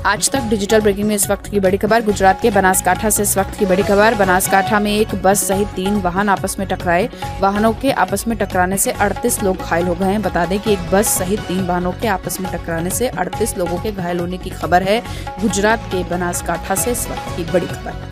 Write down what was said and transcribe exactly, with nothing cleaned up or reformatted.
आज तक digital breaking में इस वक्त की बड़ी खबर। गुजरात के बनासकांठा से इस वक्त की बड़ी खबर। बनासकांठा में एक बस सहित तीन वाहन आपस में टकराए। वाहनों के आपस में टकराने से अड़तीस लोग घायल हो गए हैं। बता दें कि एक बस सहित तीन वाहनों के आपस में टकराने से अड़तीस लोगों के घायल होने की खबर है। गुजरात के बनासकांठा से इस वक्त की बड़ी खबर।